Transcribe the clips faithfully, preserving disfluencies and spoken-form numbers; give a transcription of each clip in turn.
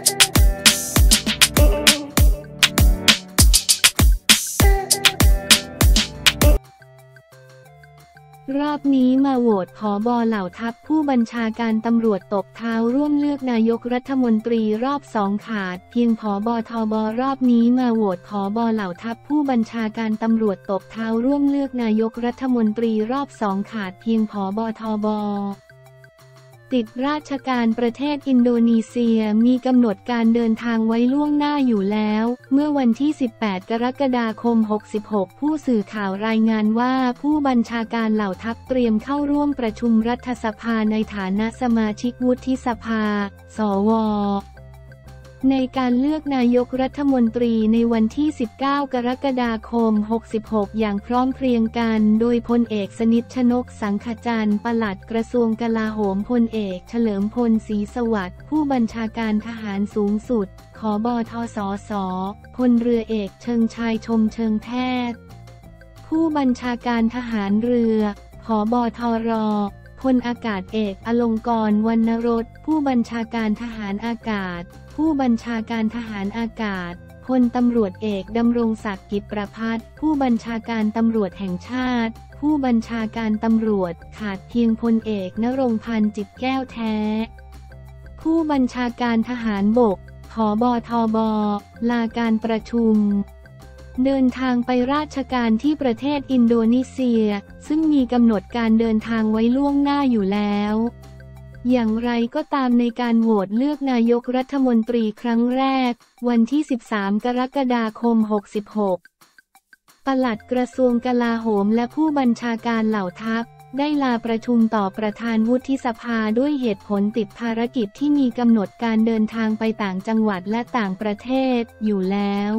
รอบนี้มาโหวตผบ.เหล่าทัพผู้บัญชาการตำรวจตบเท้าร่วมเลือกนายกรัฐมนตรีรอบสองขาดเพียงผบ.ทบ.รอบนี้มาโหวตผบ.เหล่าทัพผู้บัญชาการตำรวจตบเท้าร่วมเลือกนายกรัฐมนตรีรอบสองขาดเพียงผบ.ทบ.ติดราชการประเทศอินโดนีเซียมีกำหนดการเดินทางไว้ล่วงหน้าอยู่แล้วเมื่อวันที่สิบแปดกรกฎาคมหกสิบหกผู้สื่อข่าวรายงานว่าผู้บัญชาการเหล่าทัพเตรียมเข้าร่วมประชุมรัฐสภาในฐานะสมาชิกวุฒิสภาสวในการเลือกนายกรัฐมนตรีในวันที่สิบเก้ากรกฎาคมหกสิบหกอย่างพร้อมเพรียงกันโดยพลเอกสนิท ชนกสังขจันทร์ปลัดกระทรวงกลาโหมพลเอกเฉลิมพลศรีสวัสดิ์ผู้บัญชาการทหารสูงสุดผบ.ทสส.พลเรือเอกเชิงชายชมเชิงแพทย์ผู้บัญชาการทหารเรือผบ.ทร.พลอากาศเอกอลงกรณ์ วรรณรสผู้บัญชาการทหารอากาศผู้บัญชาการทหารอากาศพลตำรวจเอกดำรงศักดิ์กิจประภัสผู้บัญชาการตำรวจแห่งชาติผู้บัญชาการตำรวจขาดเพียงพลเอกณรงค์พันธ์จิตแก้วแท้ผู้บัญชาการทหารบกผบ.ทบ.ลาการประชุมเดินทางไปราชการที่ประเทศอินโดนีเซียซึ่งมีกำหนดการเดินทางไว้ล่วงหน้าอยู่แล้วอย่างไรก็ตามในการโหวตเลือกนายกรัฐมนตรีครั้งแรกวันที่สิบสามกรกฎาคมหกสิบหกปลัดกระทรวงกลาโหมและผู้บัญชาการเหล่าทัพได้ลาประชุมต่อประธานวุฒิสภาด้วยเหตุผลติดภารกิจที่มีกำหนดการเดินทางไปต่างจังหวัดและต่างประเทศอยู่แล้ว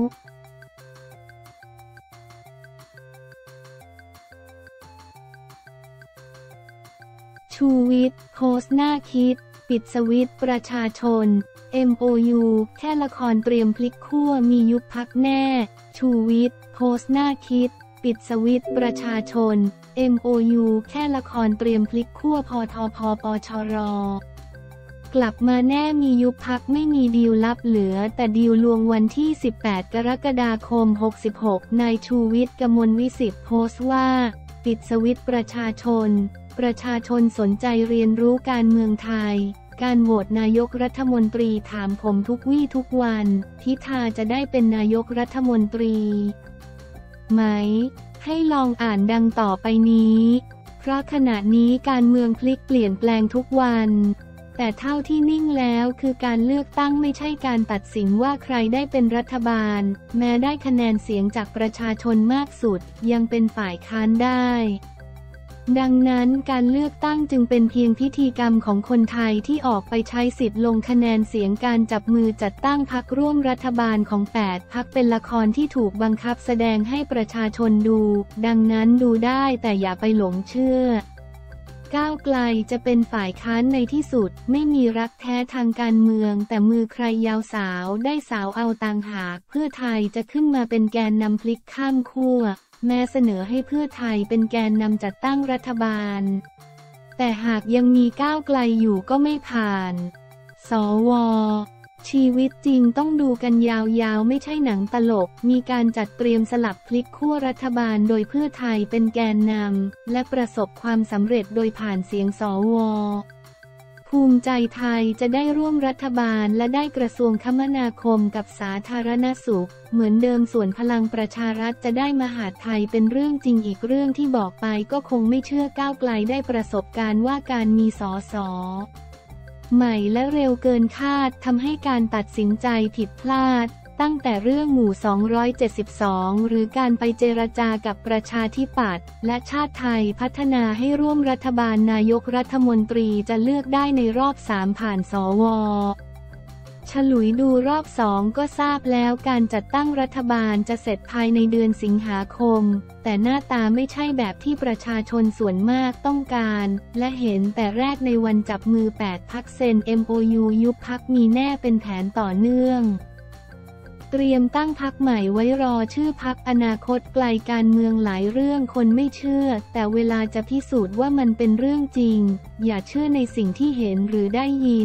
ชูวิทย์โพสต์หน้าคิดปิดสวิตช์ประชาชน เอ็ม โอ ยู แค่ละครเตรียมพลิกขั้วมียุบพรรคแน่ชูวิทย์โพสต์หน้าคิดปิดสวิตช์ประชาชน เอ็ม โอ ยู แค่ละครเตรียมพลิกขั้วพทพปชรกลับมาแน่มียุบพรรคไม่มีดีลลับเหลือแต่ดีลลวงวันที่สิบแปดกรกฎาคมหกสิบหกนายชูวิทย์กมลวิสิทธิ์โพสต์ว่าปิดสวิตช์ประชาชนประชาชนสนใจเรียนรู้การเมืองไทยการโหวตนายกรัฐมนตรีถามผมทุกวี่ทุกวันพิธาจะได้เป็นนายกรัฐมนตรีไหมให้ลองอ่านดังต่อไปนี้เพราะขณะนี้การเมืองพลิกเปลี่ยนแปลงทุกวันแต่เท่าที่นิ่งแล้วคือการเลือกตั้งไม่ใช่การตัดสินว่าใครได้เป็นรัฐบาลแม้ได้คะแนนเสียงจากประชาชนมากสุดยังเป็นฝ่ายค้านได้ดังนั้นการเลือกตั้งจึงเป็นเพียงพิธีกรรมของคนไทยที่ออกไปใช้สิทธิ์ลงคะแนนเสียงการจับมือจัดตั้งพรรคร่วมรัฐบาลของแปดพรรคเป็นละครที่ถูกบังคับแสดงให้ประชาชนดูดังนั้นดูได้แต่อย่าไปหลงเชื่อก้าวไกลจะเป็นฝ่ายค้านในที่สุดไม่มีรักแท้ทางการเมืองแต่มือใครยาวสาวได้สาวเอาต่างหากเพื่อไทยจะขึ้นมาเป็นแกนนำพลิกข้ามขั้วแม้เสนอให้เพื่อไทยเป็นแกนนำจัดตั้งรัฐบาลแต่หากยังมีก้าวไกลอยู่ก็ไม่ผ่านสวชีวิตจริงต้องดูกันยาวๆไม่ใช่หนังตลกมีการจัดเตรียมสลับพลิกขั้วรัฐบาลโดยเพื่อไทยเป็นแกนนำและประสบความสำเร็จโดยผ่านเสียงสวภูมิใจไทยจะได้ร่วมรัฐบาลและได้กระทรวงคมนาคมกับสาธารณสุขเหมือนเดิมส่วนพลังประชารัฐจะได้มหาดไทยเป็นเรื่องจริงอีกเรื่องที่บอกไปก็คงไม่เชื่อก้าวไกลได้ประสบการณ์ว่าการมีสสใหม่และเร็วเกินคาดทำให้การตัดสินใจผิดพลาดตั้งแต่เรื่องหมู่สองร้อยเจ็ดสิบสองหรือการไปเจรจากับประชาธิปัตย์และชาติไทยพัฒนาให้ร่วมรัฐบาลนายกรัฐมนตรีจะเลือกได้ในรอบสามผ่านสวฉลุยดูรอบสองก็ทราบแล้วการจัดตั้งรัฐบาลจะเสร็จภายในเดือนสิงหาคมแต่หน้าตาไม่ใช่แบบที่ประชาชนส่วนมากต้องการและเห็นแต่แรกในวันจับมือแปดพรรคเซ็น เอ็ม โอ ยู ยุบพรรคมีแน่เป็นแผนต่อเนื่องเตรียมตั้งพรรคใหม่ไว้รอชื่อพรรคอนาคตไกลการเมืองหลายเรื่องคนไม่เชื่อแต่เวลาจะพิสูจน์ว่ามันเป็นเรื่องจริงอย่าเชื่อในสิ่งที่เห็นหรือได้ยิน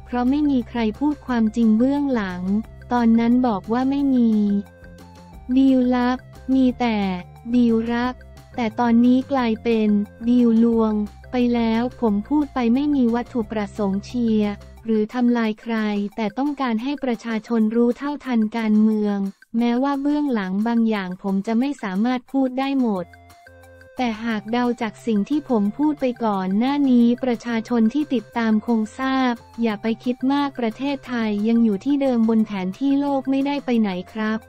เพราะไม่มีใครพูดความจริงเบื้องหลังตอนนั้นบอกว่าไม่มีดีลลับมีแต่ดีลรักแต่ตอนนี้กลายเป็นดีลลวงไปแล้วผมพูดไปไม่มีวัตถุประสงค์เชียร์หรือทำลายใครแต่ต้องการให้ประชาชนรู้เท่าทันการเมืองแม้ว่าเบื้องหลังบางอย่างผมจะไม่สามารถพูดได้หมดแต่หากเดาจากสิ่งที่ผมพูดไปก่อนหน้านี้ประชาชนที่ติดตามคงทราบอย่าไปคิดมากประเทศไทยยังอยู่ที่เดิมบนแผนที่โลกไม่ได้ไปไหนครับ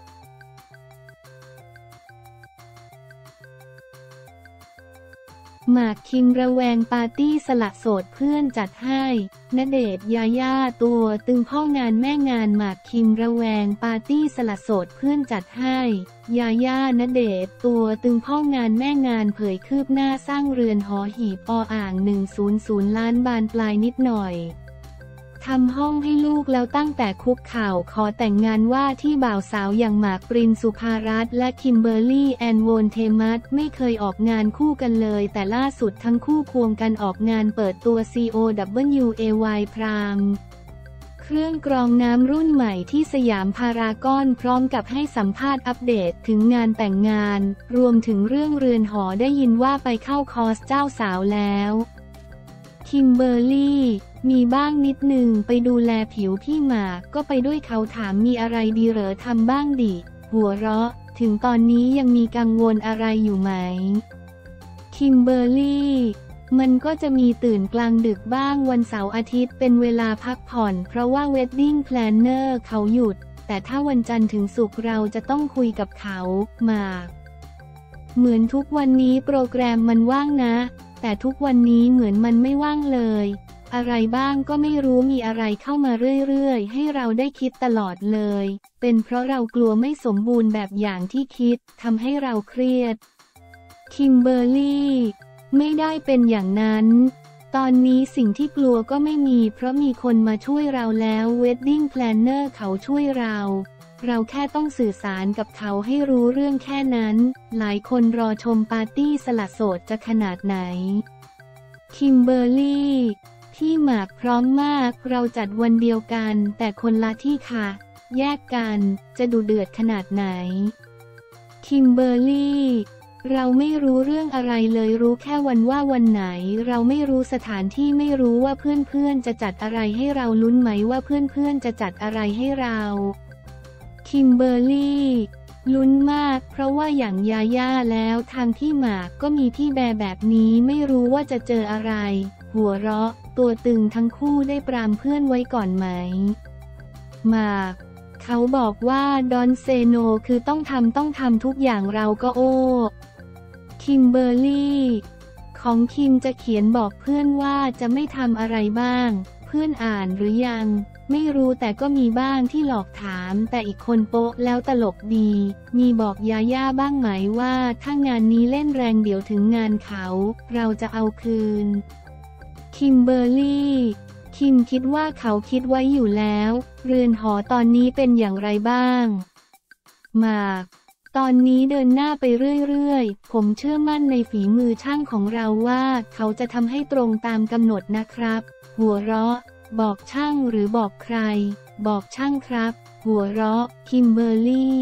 หมากคิมระแวงปาร์ตี้สละโสดเพื่อนจัดให้ณเดชน์ยาย่าตัวตึงพ่องานแม่งานหมากคิมระแวงปาร์ตี้สละโสดเพื่อนจัดให้ยาย่าณเดชน์ตัวตึงพ่องานแม่งานเผยคืบหน้าสร้างเรือนหอหีบออ่างหนึ่งร้อยล้านบานปลายนิดหน่อยทำห้องให้ลูกแล้วตั้งแต่คุกเข่าขอแต่งงานว่าที่บ่าวสาวอย่างหมากปรินสุภารัตน์และคิมเบอร์รี่แอนโวนเทมัสไม่เคยออกงานคู่กันเลยแต่ล่าสุดทั้งคู่ควงกันออกงานเปิดตัว ซี โอ ดับเบิลยู เอ วาย Prime เครื่องกรองน้ำรุ่นใหม่ที่สยามพารากอนพร้อมกับให้สัมภาษณ์อัปเดตถึงงานแต่งงานรวมถึงเรื่องเรือนหอได้ยินว่าไปเข้าคอร์สเจ้าสาวแล้วคิมเบอร์รี่มีบ้างนิดหนึ่งไปดูแลผิวพี่หมากก็ไปด้วยเขาถามมีอะไรดีเหรอทำบ้างดิหัวเราะถึงตอนนี้ยังมีกังวลอะไรอยู่ไหมคิมเบอร์รี่มันก็จะมีตื่นกลางดึกบ้างวันเสาร์อาทิตย์เป็นเวลาพักผ่อนเพราะว่าเวดดิ้งแพลนเนอร์เขาหยุดแต่ถ้าวันจันทร์ถึงศุกร์เราจะต้องคุยกับเขาหมากเหมือนทุกวันนี้โปรแกรมมันว่างนะแต่ทุกวันนี้เหมือนมันไม่ว่างเลยอะไรบ้างก็ไม่รู้มีอะไรเข้ามาเรื่อยๆให้เราได้คิดตลอดเลยเป็นเพราะเรากลัวไม่สมบูรณ์แบบอย่างที่คิดทำให้เราเครียดคิมเบอร์รี่ไม่ได้เป็นอย่างนั้นตอนนี้สิ่งที่กลัวก็ไม่มีเพราะมีคนมาช่วยเราแล้วเวดดิ้งแพลนเนอร์เขาช่วยเราเราแค่ต้องสื่อสารกับเขาให้รู้เรื่องแค่นั้นหลายคนรอชมปาร์ตี้สละโสดจะขนาดไหนคิมเบอร์รี่พี่หมากพร้อมมากเราจัดวันเดียวกันแต่คนละที่ค่ะแยกกันจะดูเดือดขนาดไหนคิมเบอร์รี่เราไม่รู้เรื่องอะไรเลยรู้แค่วันว่าวันไหนเราไม่รู้สถานที่ไม่รู้ว่าเพื่อนๆจะจัดอะไรให้เราลุ้นไหมว่าเพื่อนๆจะจัดอะไรให้เราคิมเบอร์รี่ลุ้นมากเพราะว่าอย่างยาย่าแล้วทางพี่หมากก็มีพี่แบร์แบบนี้ไม่รู้ว่าจะเจออะไรหัวเราะตัวตึงทั้งคู่ได้ปรามเพื่อนไว้ก่อนไหมหมากเขาบอกว่าดอนเซโนคือต้องทำต้องทำทุกอย่างเราก็โอ้คิมเบอร์รี่ของคิมจะเขียนบอกเพื่อนว่าจะไม่ทำอะไรบ้างเพื่อนอ่านหรือยังไม่รู้แต่ก็มีบ้างที่หลอกถามแต่อีกคนโป๊ะแล้วตลกดีมีบอกยาย่าบ้างไหมว่าถ้างานนี้เล่นแรงเดี๋ยวถึงงานเขาเราจะเอาคืนคิมเบอร์รี่คิมคิดว่าเขาคิดไว้อยู่แล้วเรือนหอตอนนี้เป็นอย่างไรบ้างหมากตอนนี้เดินหน้าไปเรื่อยๆผมเชื่อมั่นในฝีมือช่างของเราว่าเขาจะทำให้ตรงตามกำหนดนะครับหัวเราะบอกช่างหรือบอกใครบอกช่างครับหัวเราะคิมเบอร์รี่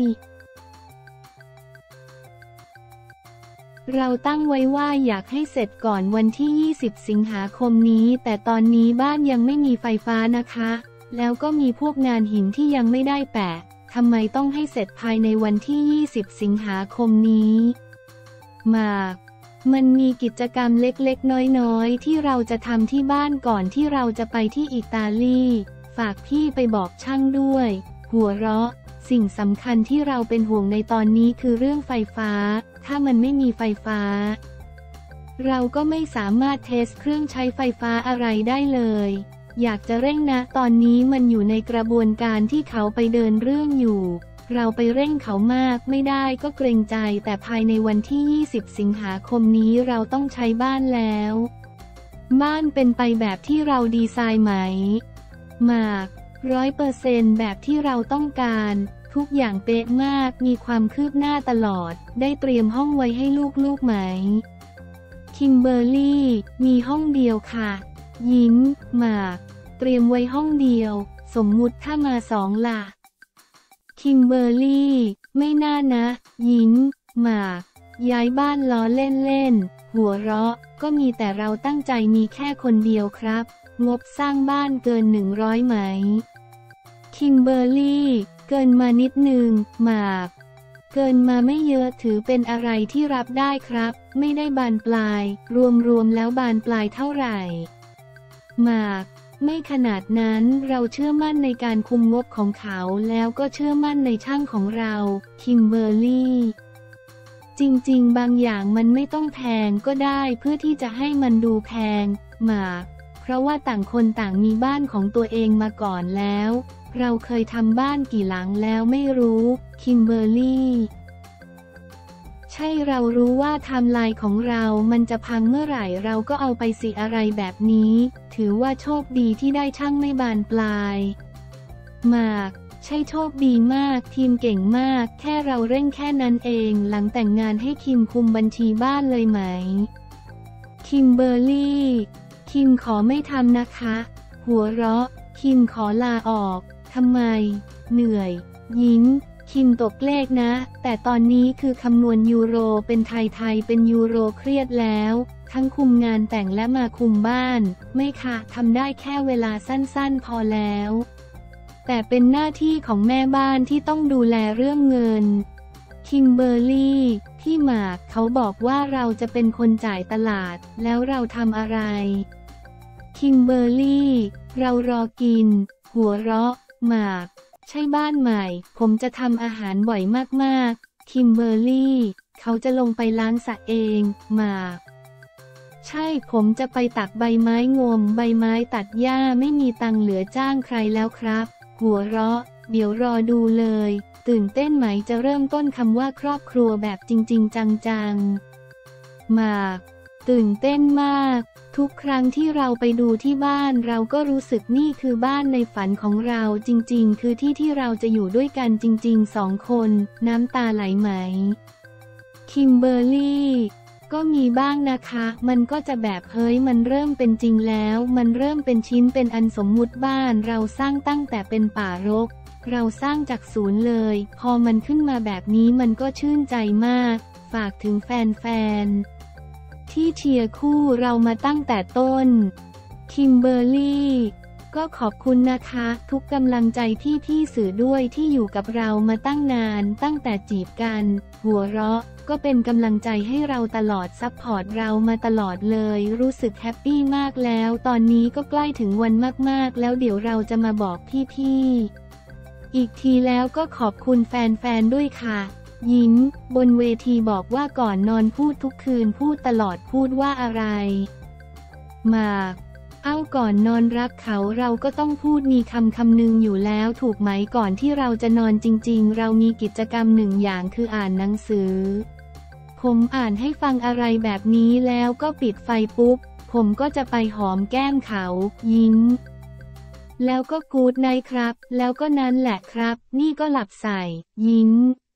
เราตั้งไว้ว่าอยากให้เสร็จก่อนวันที่ยี่สิบสิงหาคมนี้แต่ตอนนี้บ้านยังไม่มีไฟฟ้านะคะแล้วก็มีพวกงานหินที่ยังไม่ได้แปะทำไมต้องให้เสร็จภายในวันที่ยี่สิบสิงหาคมนี้หมากมันมีกิจกรรมเล็กๆน้อยๆที่เราจะทำที่บ้านก่อนที่เราจะไปที่อิตาลีฝากพี่ไปบอกช่างด้วยหัวเราะสิ่งสำคัญที่เราเป็นห่วงในตอนนี้คือเรื่องไฟฟ้าถ้ามันไม่มีไฟฟ้าเราก็ไม่สามารถเทสเครื่องใช้ไฟฟ้าอะไรได้เลยอยากจะเร่งนะตอนนี้มันอยู่ในกระบวนการที่เขาไปเดินเรื่องอยู่เราไปเร่งเขามากไม่ได้ก็เกรงใจแต่ภายในวันที่ยี่สิบสิงหาคมนี้เราต้องใช้บ้านแล้วบ้านเป็นไปแบบที่เราดีไซน์ไหมหมากร้อยเปอร์เซนต์แบบที่เราต้องการทุกอย่างเป๊ะมากมีความคืบหน้าตลอดได้เตรียมห้องไว้ให้ลูกๆไหมคิมเบอร์รี่มีห้องเดียวค่ะยิ้มหมากเตรียมไว้ห้องเดียวสมมุติถ้ามาสองล่ะคิมเบอร์รี่ไม่น่านะยิ้มหมากย้ายบ้านล้อเล่นเล่นหัวเราะก็มีแต่เราตั้งใจมีแค่คนเดียวครับงบสร้างบ้านเกินหนึ่งร้อยไหมคิมเบอร์รี่เกินมานิดนึงหมากเกินมาไม่เยอะถือเป็นอะไรที่รับได้ครับไม่ได้บานปลายรวมๆแล้วบานปลายเท่าไหร่หมากไม่ขนาดนั้นเราเชื่อมั่นในการคุมงบของเขาแล้วก็เชื่อมั่นในช่างของเราคิมเบอร์รี่จริงๆบางอย่างมันไม่ต้องแพงก็ได้เพื่อที่จะให้มันดูแพงหมากเพราะว่าต่างคนต่างมีบ้านของตัวเองมาก่อนแล้วเราเคยทำบ้านกี่หลังแล้วไม่รู้คิมเบอร์รี่ใช่เรารู้ว่าไทม์ไลน์ของเรามันจะพังเมื่อไหร่เราก็เอาไปสิอะไรแบบนี้ถือว่าโชคดีที่ได้ช่างไม่บานปลายหมากใช่โชคดีมากทีมเก่งมากแค่เราเร่งแค่นั้นเองหลังแต่งงานให้คิมคุมบัญชีบ้านเลยไหมคิมเบอร์รี่คิมขอไม่ทำนะคะหัวเราะคิมขอลาออกทำไมเหนื่อยยิ้มคิมตกเลขนะแต่ตอนนี้คือคำนวณยูโรเป็นไทยไทยเป็นยูโรเครียดแล้วทั้งคุมงานแต่งและมาคุมบ้านไม่ค่ะทำได้แค่เวลาสั้นๆพอแล้วแต่เป็นหน้าที่ของแม่บ้านที่ต้องดูแลเรื่องเงินคิมเบอร์รี่พี่หมากเขาบอกว่าเราจะเป็นคนจ่ายตลาดแล้วเราทำอะไรคิมเบอร์รี่เรารอกินหัวเราะหมากใช่บ้านใหม่ผมจะทำอาหารบ่อยมากๆคิมเบอร์รี่เขาจะลงไปล้างสระเองหมากใช่ผมจะไปตักใบไม้งมใบไม้ตัดหญ้าไม่มีตังเหลือจ้างใครแล้วครับหัวเราะเดี๋ยวรอดูเลยตื่นเต้นไหมจะเริ่มต้นคำว่าครอบครัวแบบจริงๆจังๆหมากตื่นเต้นมากทุกครั้งที่เราไปดูที่บ้านเราก็รู้สึกนี่คือบ้านในฝันของเราจริงๆคือที่ที่เราจะอยู่ด้วยกันจริงๆสองคนน้ำตาไหลไหมคิมเบอร์รี่ก็มีบ้างนะคะมันก็จะแบบเฮ้ยมันเริ่มเป็นจริงแล้วมันเริ่มเป็นชิ้นเป็นอันสมมุติบ้านเราสร้างตั้งแต่เป็นป่ารกเราสร้างจากศูนย์เลยพอมันขึ้นมาแบบนี้มันก็ชื่นใจมากฝากถึงแฟนๆที่เชียร์คู่เรามาตั้งแต่ต้นคิมเบอร์รี่ก็ขอบคุณนะคะทุกกำลังใจที่พี่สื่อด้วยที่อยู่กับเรามาตั้งนานตั้งแต่จีบกันหัวเราะก็เป็นกำลังใจให้เราตลอดซัพพอร์ตเรามาตลอดเลยรู้สึกแฮปปี้มากแล้วตอนนี้ก็ใกล้ถึงวันมากๆแล้วเดี๋ยวเราจะมาบอกพี่ๆอีกทีแล้วก็ขอบคุณแฟนๆด้วยค่ะยิ้มบนเวทีบอกว่าก่อนนอนพูดทุกคืนพูดตลอดพูดว่าอะไรหมากเอ้าก่อนนอนรักเขาเราก็ต้องพูดมีคำคำหนึ่งอยู่แล้วถูกไหมก่อนที่เราจะนอนจริงๆเรามีกิจกรรมหนึ่งอย่างคืออ่านหนังสือผมอ่านให้ฟังอะไรแบบนี้แล้วก็ปิดไฟปุ๊บผมก็จะไปหอมแก้มเขายิ้มแล้วก็กู๊ดไนท์ครับแล้วก็นั้นแหละครับนี่ก็หลับใส่ยิ้ม